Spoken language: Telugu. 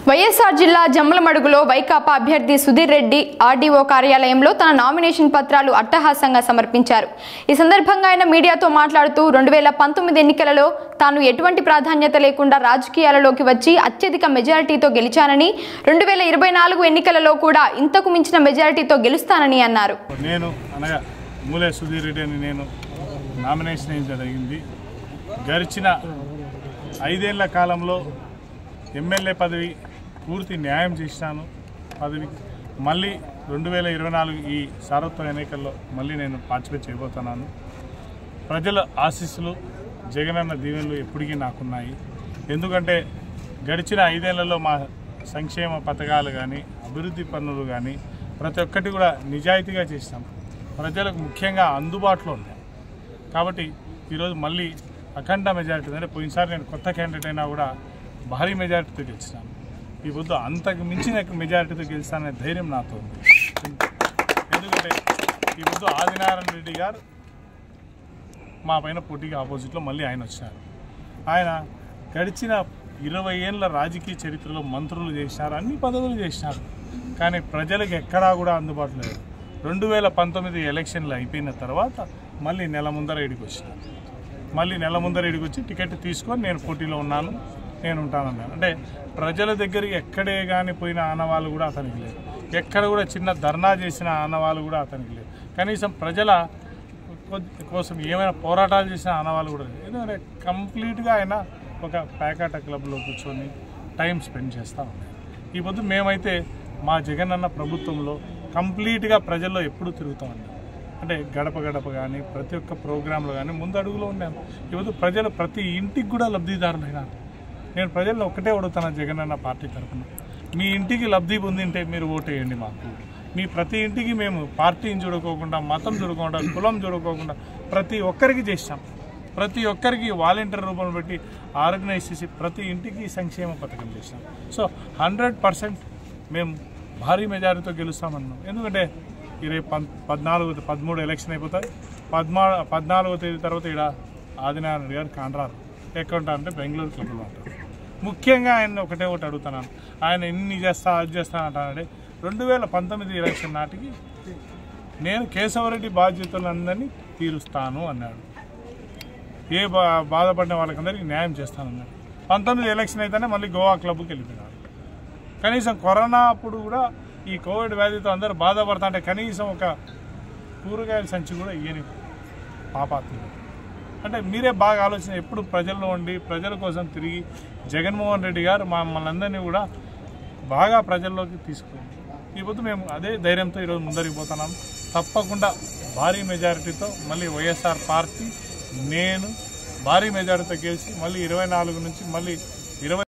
వైఎస్ఆర్ జిల్లా జమ్మలమడుగులో వైకాపా అభ్యర్థి సుధీర్ రెడ్డి ఆర్డీఓ కార్యాలయంలో తన నామినేషన్ పత్రాలు అట్టహాసంగా సమర్పించారు. ఈ సందర్భంగా ఆయన మీడియాతో మాట్లాడుతూ 2019 ఎన్నికలలో తాను ఎటువంటి ప్రాధాన్యత లేకుండా రాజకీయాలలోకి వచ్చి అత్యధిక మెజారిటీతో గెలిచానని 2024 ఎన్నికలలో కూడా ఇంతకు మించిన మెజారిటీతో గెలుస్తానని అన్నారు. నేను అనగా మూలే సుధీర్ రెడ్డి అని నేను నామినేషన్ జరిగింది. గడిచిన 5 ఏళ్ల కాలంలో ఎమ్మెల్యే పదవి పూర్తి న్యాయం చేశాను. పదవికి మళ్ళీ 2024 ఈ సార్వత్రిక ఎన్నికల్లో మళ్ళీ నేను పార్టిసిపేట్ చేయబోతున్నాను. ప్రజల ఆశీస్సులు జగనన్న దీవెనలు ఎప్పటికీ నాకున్నాయి. ఎందుకంటే గడిచిన 5 ఏళ్లలో మా సంక్షేమ పథకాలు కానీ అభివృద్ధి పనులు కానీ ప్రతి ఒక్కటి కూడా నిజాయితీగా చేస్తాం. ప్రజలకు ముఖ్యంగా అందుబాటులో ఉన్నాయి. కాబట్టి ఈరోజు మళ్ళీ అఖండ మెజారిటీ, అంటే పోయినసారి నేను కొత్త క్యాండిడేట్ అయినా కూడా భారీ మెజారిటీతో గెలిచినాను. ఈ పొద్దు అంతకు మించిన మెజారిటీతో గెలుస్తాననే ధైర్యం నాతో ఉంది. ఎందుకంటే ఈ పొద్దు ఆదినారాయణ రెడ్డి గారు మా పైన పోటీకి ఆపోజిట్లో మళ్ళీ ఆయన వచ్చారు. ఆయన గడిచిన 20 ఏళ్ళ రాజకీయ చరిత్రలో మంత్రులు చేసినారు, అన్ని పదవులు చేసినారు, కానీ ప్రజలకు ఎక్కడా కూడా అందుబాటులో లేదు. 2019 ఎలక్షన్లు అయిపోయిన తర్వాత మళ్ళీ నెల ముందర ఇడికి వచ్చినారు. మళ్ళీ నెల ముందర ఇడికి వచ్చి టికెట్ తీసుకొని నేను పోటీలో ఉన్నాను, నేను ఉంటానన్నాను. అంటే ప్రజల దగ్గరికి ఎక్కడే కానీ పోయిన ఆనవాళ్ళు కూడా అతనికి లేదు. ఎక్కడ కూడా చిన్న ధర్నా చేసిన ఆనవాళ్ళు కూడా అతనికి లేదు. కనీసం ప్రజల కోసం ఏమైనా పోరాటాలు చేసిన ఆనవాళ్ళు కూడా లేదు. ఎందుకంటే కంప్లీట్గా ఆయన ఒక ప్యాకాట క్లబ్లో కూర్చొని టైం స్పెండ్ చేస్తూ ఉన్నారు. ఈ పొద్దు మేమైతే మా జగనన్న ప్రభుత్వంలో కంప్లీట్గా ప్రజల్లో ఎప్పుడు తిరుగుతూ ఉన్నాం. అంటే గడప గడప కానీ ప్రతి ఒక్క ప్రోగ్రాంలో కానీ ముందు అడుగులో ఉన్నాను. ఈరోజు ప్రజలు ప్రతి ఇంటికి కూడా లబ్ధిదారులైనారు. నేను ప్రజలను ఒక్కటే అడుగుతాను, జగనన్న పార్టీ తరఫున మీ ఇంటికి లబ్ధి పొందింటే మీరు ఓటేయండి మాకు. మీ ప్రతి ఇంటికి మేము పార్టీని చూడుకోకుండా, మతం చూడుకోకుండా, కులం చూడుకోకుండా ప్రతి ఒక్కరికి చేస్తాం. ప్రతి ఒక్కరికి వాలంటీర్ రూపంలో పెట్టి ఆర్గనైజ్ చేసి ప్రతి ఇంటికి సంక్షేమ పథకం చేస్తాం. సో 100% మేము భారీ మెజారిటీతో గెలుస్తామన్నాం. ఎందుకంటే 13 ఎలక్షన్ అయిపోతాయి. 14వ తేదీ తర్వాత ఇక్కడ ఆదినారాయణ గారు కాండ్రారు ఎక్కడ ఉంటారంటే బెంగళూరు క్లబ్లో ఉంటారు. ముఖ్యంగా ఆయన ఒకటే ఒకటి అడుగుతున్నాను, ఆయన ఎన్ని చేస్తా అది చేస్తా అంటానంటే 2019 ఎలక్షన్ నాటికి నేను కేశవరెడ్డి బాధ్యతలందరినీ తీరుస్తాను అన్నాడు. ఏ బాధపడిన వాళ్ళకందరికీ న్యాయం చేస్తానన్నాడు. 19 ఎలక్షన్ అయితేనే మళ్ళీ గోవా క్లబ్కి వెళ్ళిపోయినాడు. కనీసం కరోనా అప్పుడు కూడా ఈ కోవిడ్ వ్యాధితో అందరూ బాధపడతా అంటే కనీసం ఒక కూరగాయల సంచి కూడా ఇయ్యని పాపాత్ముడు. అంటే మీరే బాగా ఆలోచన, ఎప్పుడు ప్రజల్లో ఉండి ప్రజల కోసం తిరిగి జగన్మోహన్ రెడ్డి గారు మమ్మల్ని అందరినీ కూడా బాగా ప్రజల్లోకి తీసుకుంది. ఈ పొద్దు మేము అదే ధైర్యంతో ఈరోజు ముందరికి పోతున్నాం. తప్పకుండా భారీ మెజారిటీతో మళ్ళీ వైఎస్ఆర్ పార్టీ నేను భారీ మెజారిటీతో గెలిచి మళ్ళీ 24 నుంచి మళ్ళీ 20